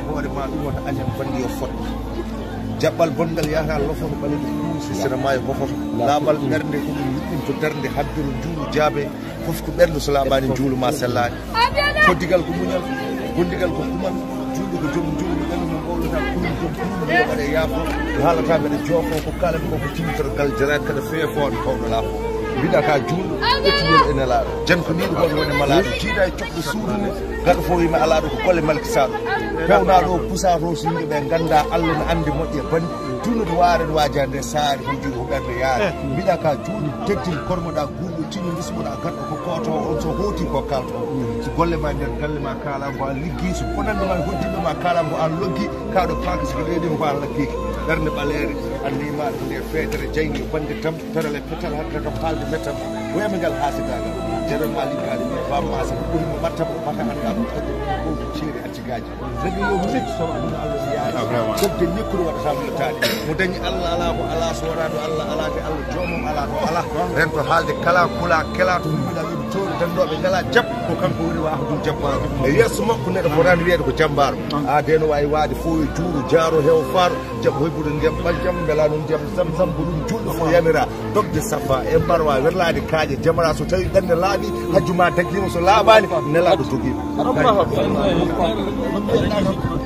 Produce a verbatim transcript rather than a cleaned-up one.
hoore ma ɗum wona añan bandi yo fot jaɓɓal bongal yahata lofoto ɓaleɗe kuusi sene maayo hofoto laaɓal ɓernde ko ɗum yuɓɓinto darde hadduru juulu jaabe fof ko ɓerndu so laaɓani juulu ma sellani koddigal ko muñal gondigal ko kumal juuɗo ko joom juuɗo ɓendu mo gowlata kulum joom kulum waɗe yaafo haalata mbeɗa joofo ko kalan ko ko timtorgal jarani kada feefoɗo kawɗo laafo mbiɗa ka juulɗo ƴettuɗol ene laaɗo jankoniɗo gon woni malaɗo jiiɗa e coɓɗo suudu nde gaɗa fof yima alaɗo ko golle malkisaɗo pewnaɗo pusato so yimɓeɓe ganda Allah no andi moƴƴi e bandi tunnude waare no waaja nde saari hon jiɗo ko ɓerde yaade mbiɗa ka juulɗo teddil kormoɗa guuɗo tini bismoɗa gaɗɗo ko koto on so hooti ko kalto so golle ma nder galle ma kala ko an liggi so bonande ma hoddiɓe ma kala ko an loggi kaɗo paaka siko ɗeɗima ko an laggiki ɓerde ɓaleere annimaɗo nde feetere jaygi bande tam perale petal hatta kam haalde mettam weme ngal haasidagal jeɗon ma liggaɗe bamma so ko ɓurimo martaba o maka anda ko addi ko ceeri accigaji regi yo musid somo aduna Allah so yaari fodde ñekkude waɗata milotade mo dañi Allah ala ko ala so wonano Allah ala te Allah joomum ala ko ala rento haalde kala kula kela to mbiɗa ɗum toon dandoɓe ngala jab ko kanko woni waako ɗum jabbaro e yesso makko neɗɗo fotani wiyede ko jambaro a deno wawi waade fo e juuro jaaro hew faaro jab hoybude ndiyam ɓaljam bela ɗum ndiyam sam sam ko ɗum julɗo fo yamira dogde safa e mbarwa werlade kaaƴe jamara so tawi ɓernde laaɓi hajjuma daggima so laaɓani nelaɗo joguima